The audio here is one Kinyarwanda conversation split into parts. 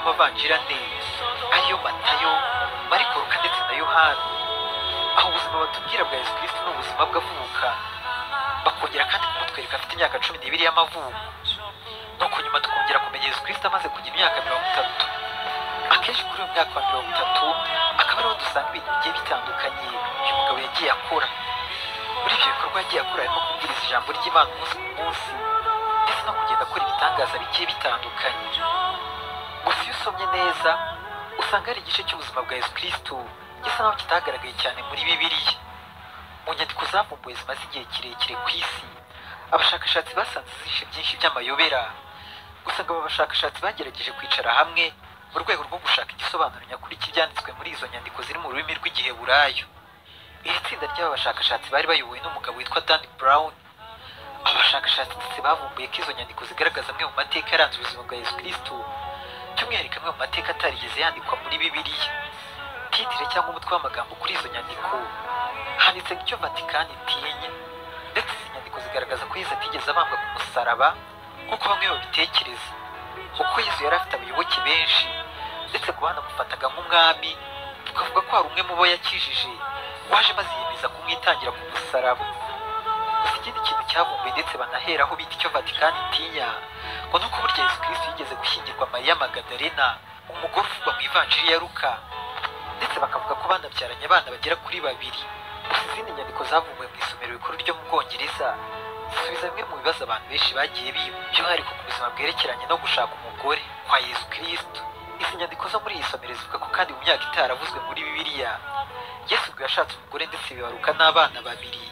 amavanjiri ane ariyo Matayo, Mariko, Luka ndetse na Yohana. Aho ubuzima batubwira bwa Yesu Kristo ni ubuzima bw'avuka, bakongera kandi kumutwereka afite imyaka 12 y'amavuko. Nuko nyuma tukongera kumenya Yesu Kristo amaze kugira imyaka 30. Akenshi kuri uyu myaka wa 30 akaba ariho dusanga ibintu bigiye bitandukanye uyu mugabo yagiye akora. Muri ibyo bikorwa yagiye akora harimo kubwiriza ijambo ry'Imana umunsi ku munsi ndetse no kugenda akora ibitangaza bigiye bitandukanye. Gusa iyo usomye neza usanga hari igice cy'ubuzima bwa Yesu Kristo gisa naho kitagaragaye cyane muri Bibiliya. Mu nyandiko zavumbuwe zimaze igihe kirekire ku isi, abashakashatsi basanze zishe byinshi by'amayobera. Gusa ngo aba bashakashatsi bagerageje kwicara hamwe mu rwego rwo gushaka igisobanuro nyakuri cy'ibyanditswe muri izo nyandiko ziri mu rurimi rw'igiheburayo. Iri tsinda ry'aba bashakashatsi bari bayobowe n'umugabo witwa Dan Brown. Aba bashakashatsi ndetse bavumbuye ko izo nyandiko zigaragaza amwe mu mateka yaranze ubuzima bwa Yesu Kristo, by'umwihariko amwe mu mateka atarigeze yandikwa muri Bibiliya. Titire cyangwa umutwe w'amagambo kuri izo nyandiko handitse icyo Vatikani itinya, ndetse izi nyandiko zigaragaza ko Yesu atigeze abambwa ku musaraba nk'uko bamwe babitekereza, kuko Yesu yari afite abayoboke benshi ndetse ku banamufataga nk'umwami. Tukavuga ko hari umwe mu bo yakijije waje maze yemeza kumwitangira ku musaraba. Gusa ikindi kintu cyavumbuye ndetse banaheraho bita icyo Vatikani itinya ngo nuko burya Yesu Kristo yigeze gushyingirwa Mariya Magadalena, umugore uvugwa mu ivanjiri ya Luka, ndetse bakavuga ko banabyaranye abana bagera kuri 2. Gusa izindi nyandiko zavumbuwe mu isomero rikuru ryo mu Bwongereza zisubiza bimwe mu bibazo abantu benshi bagiye biba, by'umwihariko ku buzima bwerekeranye no gushaka umugore kwa Yesu Kristo. Izi nyandiko zo muri iyi somero zivuga ko kandi mu myaka itaravuzwe muri Bibiliya Yesu ubwo yashatse umugore ndetse bibaruka n'abana 2.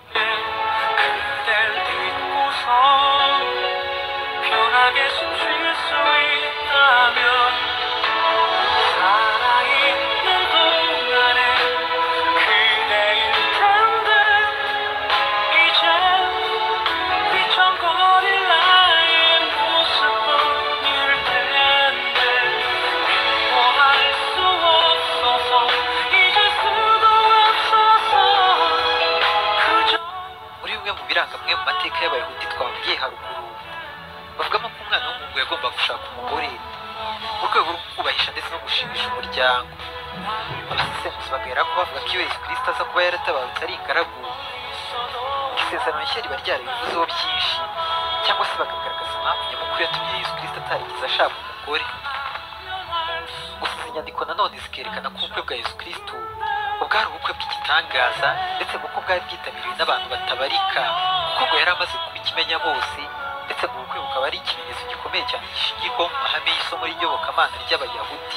Amwe mu mateka y'Abayahudi twabwiye haruguru bavugamo ko umwana w'umuhungu yagomba gushaka umugore mu rwego rwo kubahisha ndetse no gushimisha umuryango. Abasesenguzi bagahera ko bavuga ko iyo Yesu Kristo aza kuba yaratabarutse ari ingaragu, isezerano rishya riba ryarabivuzeho byinshi, cyangwa se bakagaragaza impamvu nyamukuru yatumye Yesu Kristo atarigeze ashaka umugore. Gusa izi nyandiko nanone zikerekana ko ubukwe bwa Yesu Kristo bwari ubukwe bw'igitangaza ndetse kuko bwari bwitabiriwe n'abantu batabarika, kuko ngo yari amaze kubikimenya bose, ndetse ngo ubukwe bukaba ari ikimenyetso gikomeye cyane gishingirwaho mu mahame y'isomo ry'iyobokamana ry'Abayahudi.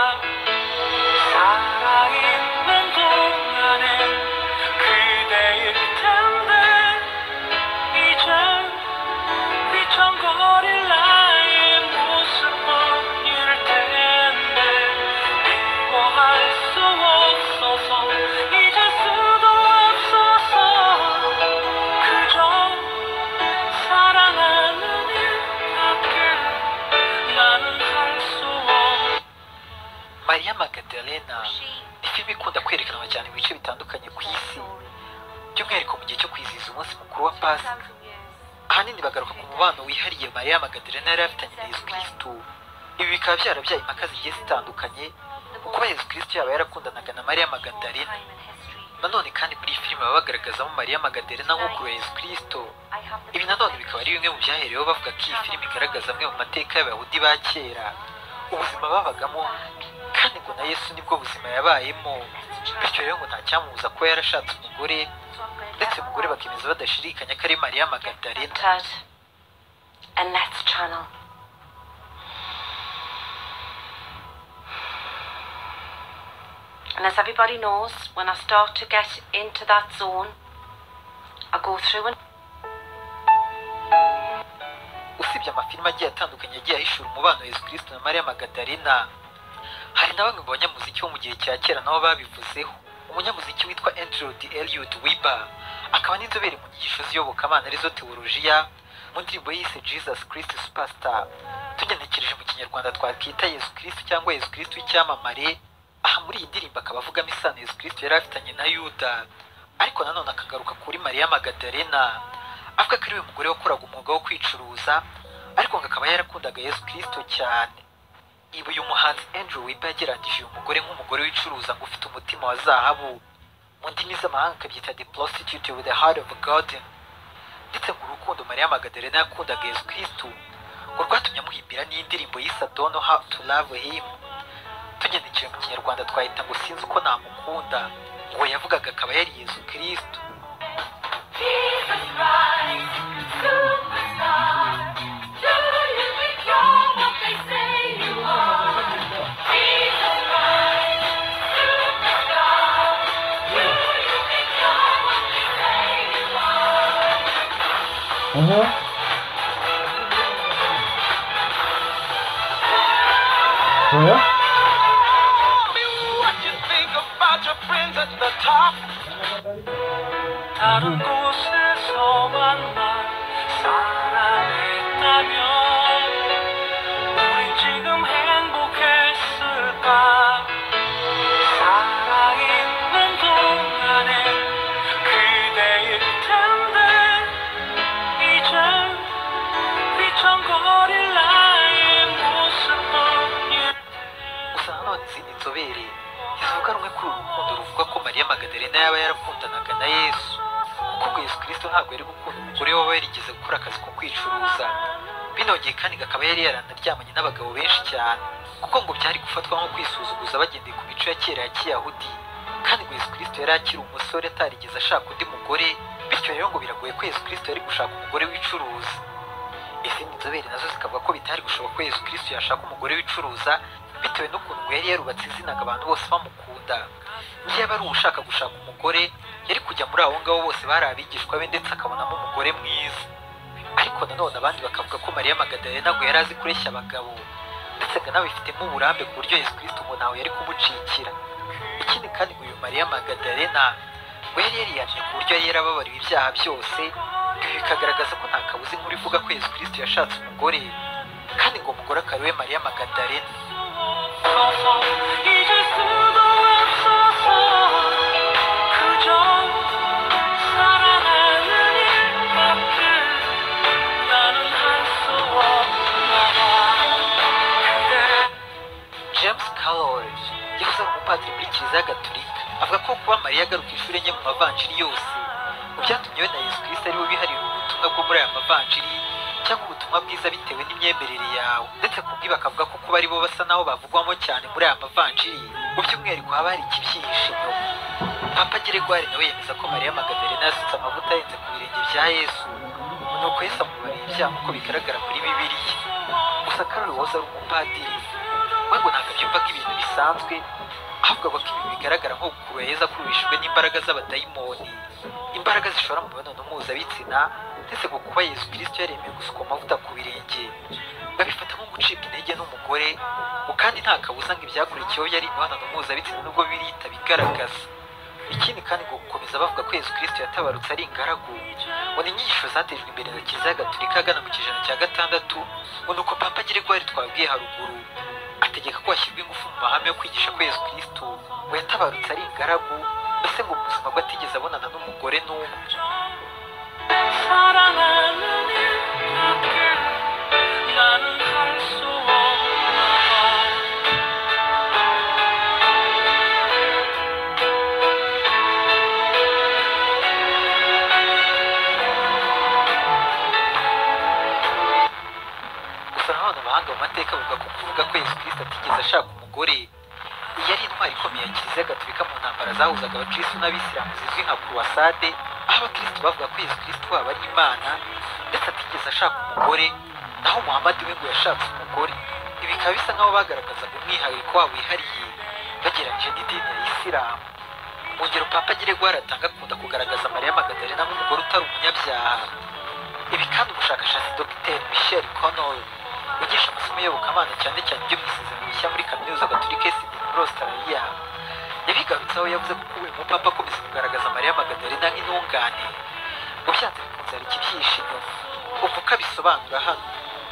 Mariya Magadalena ni filime ikunda kwerekanwa cyane mu bice bitandukanye ku isi, by'umwihariko mu gihe cyo kwizihiza umunsi mukuru wa Pasika. Ahanini bagaruka ku mubano wihariye Mariya Magadalena yari afitanye na Yesu Kristo. Ibi bikaba byarabyaye impaka zigiye zitandukanye, kuko Yesu Kristo yaba yarakundanaga na Mariya Magadalena. Nanone kandi muri iyi filime baba bagaragazamo Mariya Magadalena nk'ukuru wa Yesu Kristo. Ibi nanone bikaba ari bimwe mu byahereweho bavuga ko iyi filime igaragaza amwe mu mateka y'Abayahudi ba kera, ubuzima babagamo, kandi ngo na Yesu nibwo buzima yabayemo. Bityo rero ngo nta cyamubuza kuba yarashatse umugore, ndetse umugore bakemeza badashidikanya ko ari Mariya Magadalena. And next channel. And as everybody knows, when I start to get into that zone, I go through and usibye amafilime agiye atandukanye yagiye ahishura umubano wa Yesu Kristo na Mariya Magadalena, hari na bamwe mu banyamuziki bo mu gihe cya kera nabo babivuzeho. Umunyamuziki witwa Andrew Lloyd Webber akaba n'inzobere mu nyigisho z'iyobokamana arizo teolojiya, mu ndirimbo yise Jesus Christ Superstar, tugenekereje mu kinyarwanda twakita Yesu Kristo cyangwa Yesu Kristo w'icyamamare. Aha muri iyi ndirimbo akaba avugamo isano Yesu Kristo yari afitanye na Yuda, ariko nanone akagaruka kuri Mariya Magadalena avuga ko ari we mugore wakoraga umwuga wo kwicuruza, ariko ngo akaba yarakundaga Yesu Kristo cyane. ibi uyu muhanzi Andrew Webber yagereranyije uyu mugore nk'umugore wicuruza ngo ufite umutima wa zahabu, mu ndimi z'amahanga akabyita the prostitute with the heart of a garden. Ndetse ngo urukundo Mariya Magadalena yakundaga Yesu Kristo ngo rwatumye amuhimbira n'indirimbo yise Don't know how to love him. Tugenekereje mu kinyarwanda twahita ngo sinzi uko namukunda, ngo yavugaga akaba yari Yesu Kristo. 다른 곳에서 만나 사랑했다면 우린 지금 행복했을까? 사랑 있는 동안에 그대일 텐데 이제 휘청거릴 나의 모습뿐일 gusa nanone izindi nzobere zivuga rumwe kuri uru rukundo ruvuga ko Mariya Magadalena yaba yarakundanaga na Yesu, kuko ubwo Yesu Kristo ntabwo yari gukunda umugore waba yarigeze gukora akazi ko kwicuruza. Binongeye kandi akaba yari yaranaryamanye n'abagabo benshi cyane, kuko ngo byari gufatwa nko kwisuzuguza bagendeye ku mico ya kera ya Kiyahudi. Kandi ngo Yesu Kristo yari akiri umusore atarigeze ashaka undi mugore, bityo rero ngo biragoye ko Yesu Kristo yari gushaka umugore wicuruza. Izindi nzobere nazo zikavuga ko bitari gushoboka ko Yesu Kristo yashaka umugore wicuruza bitewe n'ukuntu ngo yari yarubatse izinaga abantu bose bamukunda. Niyo yaba ari ushaka gushaka umugore yari kujya muri abo ngabo bose bari abigishwa be ndetse akabonamo umugore mwiza. Ariko nanone abandi bakavuga ko Mariya Magadalena ngo yari azi kureshya abagabo ndetse ngo anabifitemo uburambe ku buryo Yesu Kristo ngo ntawe yari kumucikira. Ikindi kandi ngo uyu Mariya Magadalena ngo yari yariyamye ku buryo yari yarababariwe ibyaha byose. Ibi bikagaragaza ko nta kabuza inkuru ivuga ko Yesu Kristo yashatse umugore, kandi ngo umugore akaba ari we Mariya Magadalena. 잊을 수도 없어서 그저 사랑하는 일밖에 나는 할 수 없나 봐. 그대 James Carroll yahoze ari umupadiri muri Kiliziya Gatolika, avuga ko kuba Mariya agaruka inshuro enye mu mavanjiri yose ngo byatumye we na Yesu Kristo ari we biharira ubutumwa bwo muri aya mavanjiri cyangwa ubutumwa bwiza bitewe n'imyemerere yawe. Ndetse kubwi bakavuga ko kuba ari bo basa naho bavugwamo cyane muri aya mavanjiri, mu by'umwihariko haba hari ikibyihishe inyuma. Papa Gregoire nawe yemeza ko Mariya Magadalena yasutse amavuta arenze ku birenge bya Yesu, nuko Yesu amubariye ibyaha nk'uko bigaragara muri Bibiliya. Gusa Carroll wahoze ari umupadiri we ngo ntabwo abyumvaga ibintu bisanzwe, ahubwo avuga ko ibi bigaragara nko gukurura Yesu akururishijwe n'imbaraga z'abadayimoni, imbaraga zishora mu mibonano mpuzabitsina. Ndetse ngo kuba Yesu Kristo yaremeye gusukwa amavuta ku birenge babifata nko gucibwa intege n'umugore, ngo kandi nta kabuza ngo ibyakurikiyeho yari imibonano mpuzabitsina nubwo birita bigaragaza. Ikindi kandi ngo gukomeza bavuga ko Yesu Kristo yatabarutse ari ingaragu, ngo ni inyigisho zatejwe imbere na Kiliziya Gatolika agana mu kijana cya gatandatu. Ngo nuko Papa Gregoire twabwiye haruguru ategeka ko hashyirwa ingufu mu mahame yo kwigisha ko Yesu Kristo ngo yatabarutse ari ingaragu, mbese ngo mu buzima bwe atigeze abonana n'umugore n'umwe. 사랑하는 일밖에 나는 할 수 없나 봐. Gusa nanone abahanga mu mateka bavuga ko kuvuga ko Yesu Kristo atigeze ashaka umugore iyi ari intwari ikomeye ya Kiliziya Gatolika mu ntambara zahuzaga abakristo n'abisilamu zizwi nka Kurwasade, aho abakristo bavuga ko Yesu Kristo waba ari Imana ndetse atigeze ashaka umugore, naho Muhamadi we ngo yashatse umugore. Ibi bikaba bisa nk'aho bagaragazaga umwihariko wabo wihariye bagereranyije n'idini ya Isilamu. Mu ngero Papa Gregoire atanga akunda kugaragaza Mariya Magadalena nk'umugore utari umunyabyaha. Ibi kandi umushakashatsi Dr Michel Connell wigisha amasomo y'Iyobokamana cyane cyane ibyo mu Isezerano Rishya muri Kaminuza Gatolika ya Sydney muri Australia yabigarutseho. Yavuze ko uyu mupapa akomeza kugaragaza Mariya Magadalena nk'intungane, ngo byanze bikunze hari ikibyihishe inyuma. Uko abisobanura hano,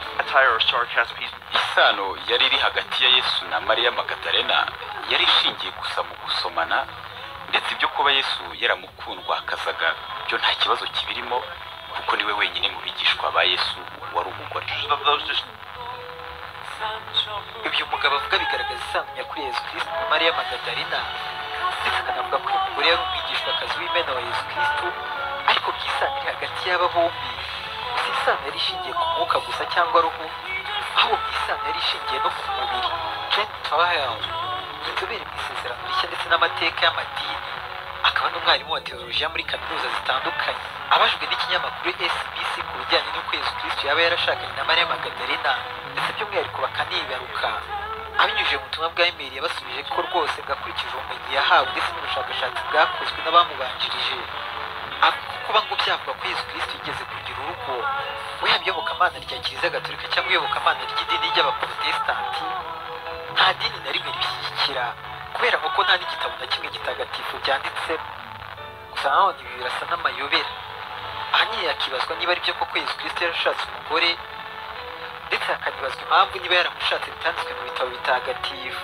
isano yari iri hagati ya Yesu na Mariya Magadalena yari ishingiye gusa mu gusomana, ndetse ibyo kuba Yesu yaramukundwakazaga byo nta kibazo kibirimo, kuko niwe wenyine mu bigishwa ba Yesu wari umugore. ibyo umugabo avuga bigaragaza isano nyakuri ya Yesu Kristo na Mariya Magadalena, ndetse akanavuga ko uyu mugore yari umwigishwakazi w'imena wa Yesu Kristo, ariko bw'isano iri hagati y'aba bombi si isano yari ishingiye ku mwuka gusa cyangwa roho, ahubwo bw'isano yari ishingiye no ku mubiri. Jane Towell, inzobere mu isezerano rishya ndetse n'amateka y'amadini, akaba n'umwarimu wa teolojiya muri kaminuza zitandukanye, abajwe n'ikinyamakuru SBC ku bijyanye n'uko Yesu Kristo yaba yarashakanye na Mariya Magadalena, ndetse by'umwihariko bakanibaruka, abinyujije mu butumwa bwa email yabasubije ko rwose bwakurikije ubumenyi yahawe ndetse n'ubushakashatsi bwakozwe n'abamubanjirije, kuba ngo byavuga ko Yesu Kristo yigeze kugira urugo, we yaba iyobokamana rya Kiliziya Gatolika cyangwa iyobokamana ry'idini ry'abaprotestanti, nta dini na rimwe ribishyigikira, kubera ko nta n'igitabo na kimwe gitagatifu byanditsemo. Gusa nanone ibi birasa n'amayobera, ahanini yakibazwa niba ari byo koko Yesu Kristo yarashatse umugore, ndetse hakanibazwa impamvu niba yaramushatse bitanditswe mu bitabo bitagatifu.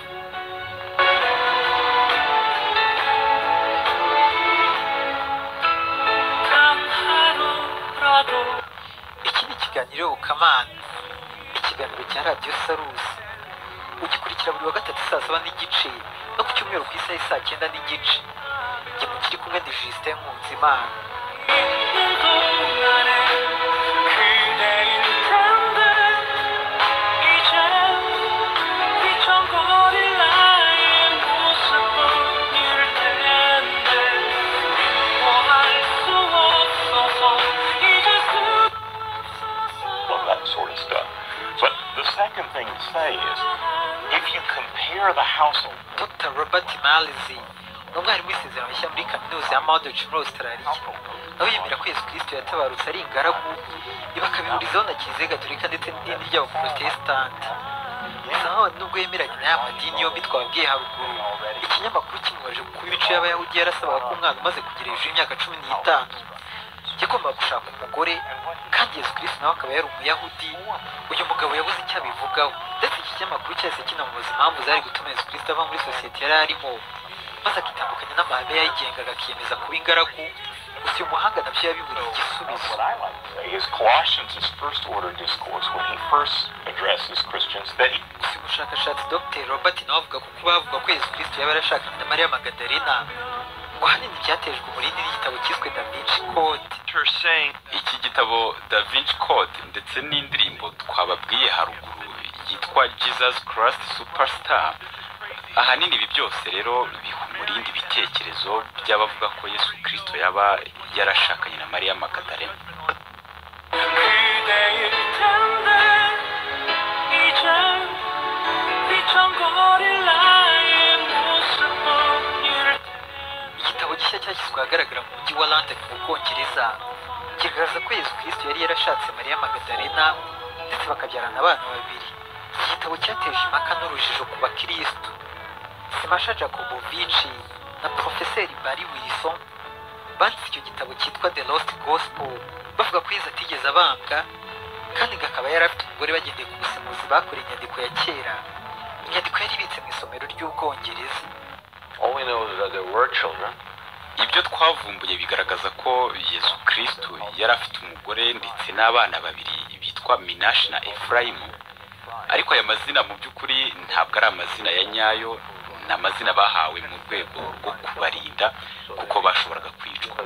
Iki ni ikiganiro iyobokamana, ikiganiro cya radiyo Sarusi, ugikurikira buri wa gatatu saa 7 n'igice no ku cyumweru ku isaha saa 9 n'igice. Jye mukiri kumwe ndi Justin Nkunzimana. Second thing to say is, if you compare the household. Dr. Robert Malzi ni umwarimu w'isezerano rishya muri kaminuza ya Monash muri Australia, nawe yemera ko Yesu Kristo yatabarutse ari ingaragu, bakabihurizaho na Kiliziya Gatolika ndetse n'idini ry'abaprotestanti. Gusa nanone nubwo yemeranya n'aya madini yombi twabwiye haruguru, ikinyamakuru kimubajije kuko imico y'Abayahudi yarasabaga ko umwana umaze kugira hejuru y'imyaka 15 yagombaga gushaka umugore, kandi Yesu Kristo nawe akaba yari Umuyahudi. Uyu mugabo yabuze icyo abivugaho, ndetse iki kinyamakuru cyahise kinamubaza impamvu zari gutuma Yesu Kristo ava muri sosiyete yari arimo, maze akitandukanya n'amahame yayigengaga akiyemeza kuba ingaragu. Gusa uyu muhanga nabyo yabiburiye igisubizo. His Colossians, his first order discourse, when he first addresses Christians, that he... Gusa umushakashatsi Dr. Robert nawe avuga ko kuba bavuga ko Yesu Kristo yaba yarashakanye na Mariya Magadalena ngo ahanini byatejwe umurindi n'igitabo cyiswe Da Vinci Code. Iki gitabo Da Vinci Code ndetse n'indirimbo twababwiye haruguru yitwa Jesus Christ Superstar, ahanini ibi byose rero biha umurindi ibitekerezo by'abavuga ko Yesu Kristo yaba yarashakanye na Mariya Magadalena. Igitabo gishya cyashyizwe ahagaragara mu mujyi wa London mu Bwongereza kigaragaza ko Yesu Kristo yari yarashatse Mariya Magadalena ndetse bakabyarana abana babiri. Iki gitabo cyateje impaka n'urujijo ku bakristo. Simasha Jakubowicz na Profeseri Barry Wilson banditse icyo gitabo cyitwa The Lost Gospel, bavuga ko Yesu atigeze abambwa, kandi ngo akaba yari afite umugore bagendeye ku busemuzi bakoreye inyandiko ya kera. Inyandiko yari ibitse mu isomero ry'Ubwongereza. All we know is that there were children. Ibyo twavumbuye bigaragaza ko Yesu Kristo yari afite umugore ndetse n'abana babiri bitwa Minashi na Efurayimu, ariko aya mazina mu by'ukuri ntabwo ari amazina ya nyayo, ni amazina bahawe mu rwego rwo kubarinda kuko bashoboraga kwicwa.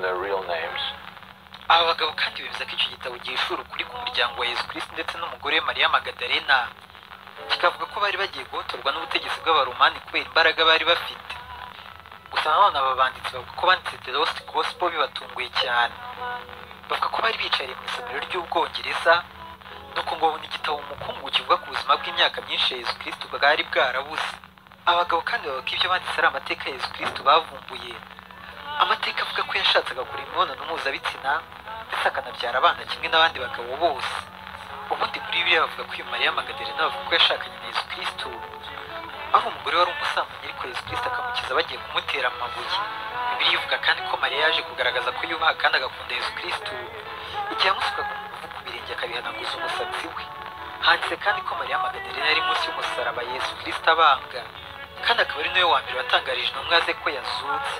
Aba bagabo kandi bemeza ko icyo gitabo gihishura ukuri ku muryango wa Yesu Kristo ndetse n'umugore we Mariya Magadalena, kikavuga ko bari bagiye guhotorwa n'ubutegetsi bw'Abaromani kubera imbaraga bari bafite. Gusa nanone aba banditsi bavuga ko banditse The Lost Gospel bibatunguye cyane. Bavuga ko bari bicariye mu isomero ry'Ubwongereza, nuko ngo babona igitabo umukungu kivuga ku buzima bw'imyaka myinshi ya Yesu Kristo bwari bwarabuze. Abagabo kandi bavuga ko ibyo banditse ari amateka ya Yesu Kristo bavumbuye, amateka avuga ko yashatsaga gukora imibonano mpuzabitsina ndetse akanabyara abana kimwe n'abandi bagabo bose. Ubundi muri Bibiliya bavuga ko uyu Mariya Magadalena bavuga ko yashakanye na Yesu Kristo aho umugore wari umusambanyi, ariko Yesu Kristo akamukiza bagiye kumutera amabuye. Bibiliya ivuga kandi ko Mariya yaje kugaragaza ko yubaha kandi agakunda Yesu Kristo igihe yamusukaga mu muvu ku birenge akabihanaguza umusatsi we. Handitse kandi ko Mariya Magadalena yari munsi y'umusaraba Yesu Kristo abambwa, kandi akaba ari nawe wa mbere watangarije intumwa ze ko yazutse.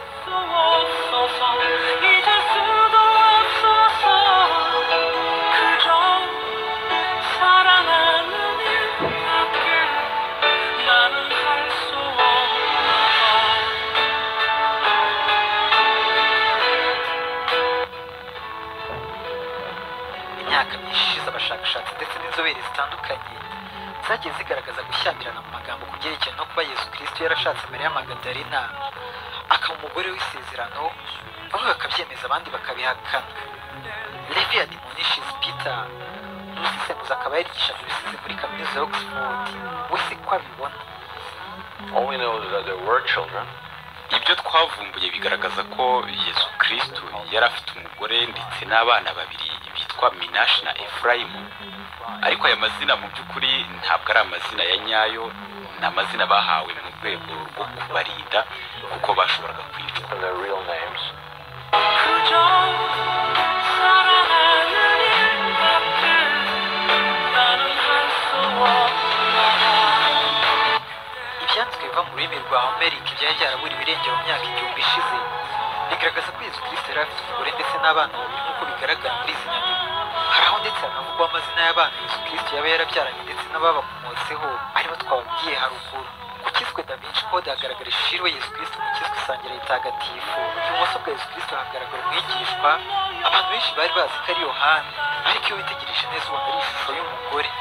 사랑하는 일 밖에 z'inzobere zitandukanye zagiye zigaragaza gushyamirana mu magambo ku byerekeye no kuba Yesu Kristo yarashatse Mariya Magadalena akaba umugore w'isezerano, bamwe bakabyemeza abandi bakabihakana. Levi admonishes Peter, umusesenguzi akaba yarigishaga ibisize muri kaminuza ya Oxford, we si ko abibona. All we know is that there were children. ibyo twavumbuye bigaragaza ko Yesu Kristo yari afite umugore ndetse n'abana babiri bitwa Minashi na Efurayimu, ariko aya mazina mu by'ukuri ntabwo ari amazina ya nyayo, ni amazina bahawe mu rwego rwo kubarinda kuko bashoboraga kwicwa. And their real names. Ibyanditswe biva mu rurimi rwa Homeric byari byaraburiwe irengero mu myaka 1000 ishize bigaragaza ko Yesu Kristo yari afite umugore ndetse n'abana babiri nk'uko bigaragara muri izi nyandiko. Hari aho ndetse hanavugwa amazina y'abana Yesu Kristo yaba yarabyaranye ndetse n'ababakomotseho aribo twababwiye haruguru. Ku kiswe Da Vinci Code hagaragara ishusho iriho Yesu Kristo mu kiswe isangira ritagatifu. Ibumoso bwa Yesu Kristo hagaragara umwigishwa abantu benshi bari bazi ko ari Yohana, ariko iyo witegereje neza ubona ari ishusho y'umugore.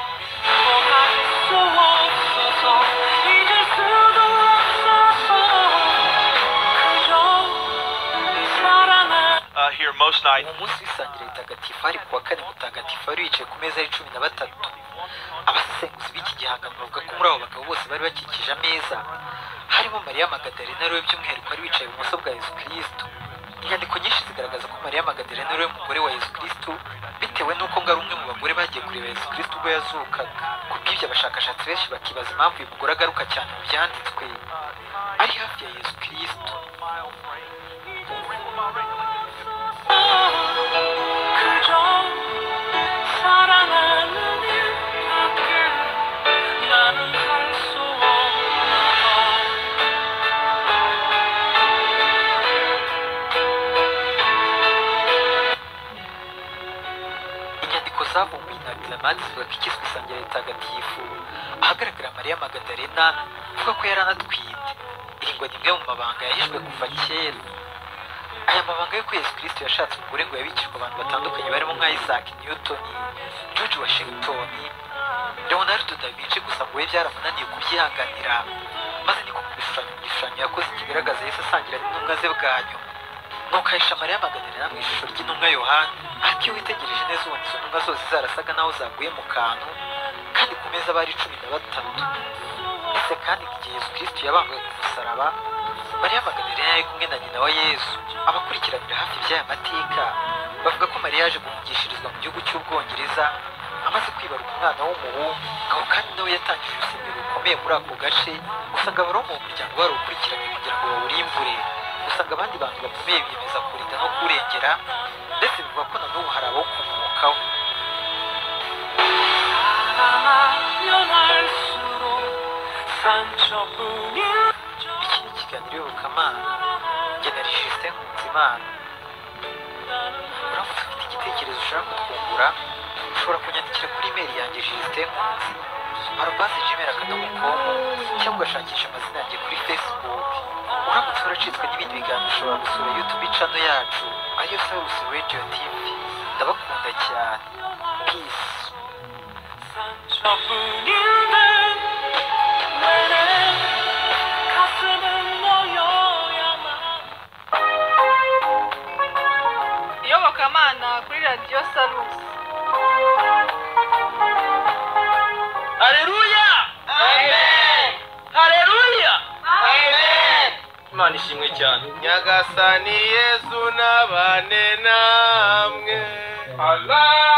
Here most night. Mu munsi w'isangira ritagatifu hari kuwa kane mutagatifu wari wicaye ku meza ari 13. Abasesenguzi b'iki gihangano bavuga ko muri abo bagabo bose bari bakikije ameza harimo Mariya Magadalena ariwe by'umwihariko wari wicaye ibumoso bwa Yesu Kristo. Inyandiko nyinshi zigaragaza ko Mariya Magadalena ariwe mugore wa Yesu Kristo bitewe n'uko ngo ari umwe mu bagore bagiye kureba Yesu Kristo ubwo yazukaga. Ku bw'ibyo abashakashatsi benshi bakibaza impamvu uyu mugore agaruka cyane mu byanditswe ari hafi ya Yesu Kristo. Inyandiko zavumbuye na Gramadi zivuga ko ikiswe isangira ritagatifu ahagaragara Mariya Magadalena avuga ko yari anatwite. Iri ngo ni imwe mu mabanga yahishwe kuva kera. Aya mabanga yo ko Yesu Kristo yashatse umugore ngo yabikishwa abantu batandukanye barimo nka Isaac Newton, George Washington, Leonardo da Vinci, gusa ngo we byaramunaniye kubyihanganira maze niko kubishushanya mu gishushanyo yakoze kigaragaza Yesu asangira n'intumwa ze bwa nyuma. Nuko ahisha Mariya Magadalena mu ishusho ry'intumwa Yohana, ariko iyo witegereje neza ubona izo ntumwa zose zarasaga naho zaguye mu kantu, kandi ku meza bari 13. Ndetse kandi igihe Yesu Kristo yabambwaga ku musaraba, Mariya Magadalena yari kumwe na nyina wa Yesu. Abakurikiranira hafi by'aya mateka bavuga ko Mariya yaje guhungishirizwa mu gihugu cy'Ubwongereza amaze kwibaruka umwana w'umuhungu, aho kandi nawe yatangije urusengero rukomeye muri ako gace. Gusa ngo abaroma mu muryango wari ukurikiranye kugira ngo bawurimbure, gusa ngo abandi bantu bakomeye biyemeza kurinda no kurengera, ndetse bivuga ko na n'ubu hari abawukomokaho. Iki ni ikiganiro iyobokamana, njye na Justin Nkunzimana. Uramutse ufite igitekerezo ushaka kutwungura, ushobora kunyandikira kuri email yanjye justin@gmail.com cyangwa ugashakisha amazina yanjye kuri Facebook. Uramutse waracitswe n'ibindi biganiro ushobora gusura YouTube channel yacu ariyo Salus Radio TV. Ndabakunda cyane. Peace. iyobokamana kuri radiyo Salus. Haleluya! Amen! Haleluya! Amen! Imana ishimwe cyane. Nyagasani Yesu nabane namwe. Allah